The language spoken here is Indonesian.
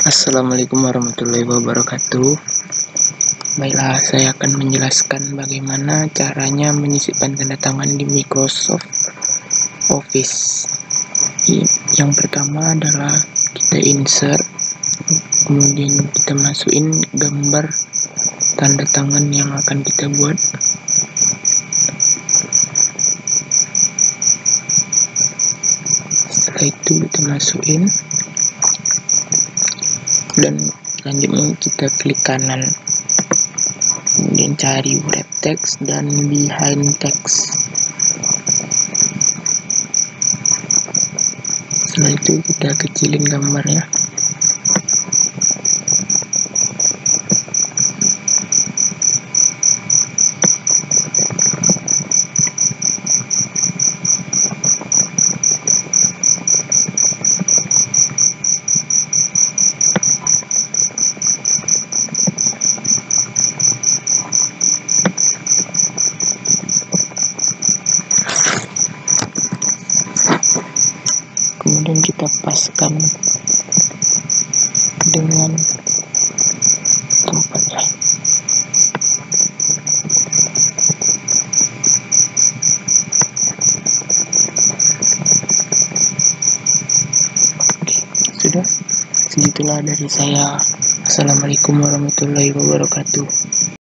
Assalamualaikum warahmatullahi wabarakatuh. Baiklah, saya akan menjelaskan bagaimana caranya menyisipkan tanda tangan di Microsoft Office. Yang pertama adalah kita insert, kemudian kita masukin gambar tanda tangan yang akan kita buat. Setelah itu kita masukin, dan selanjutnya kita klik kanan, kemudian cari wrap text dan behind text. Setelah itu kita kecilin gambarnya. Kemudian kita paskan dengan tempatnya. Oke, sudah. Segitulah dari saya. Assalamualaikum warahmatullahi wabarakatuh.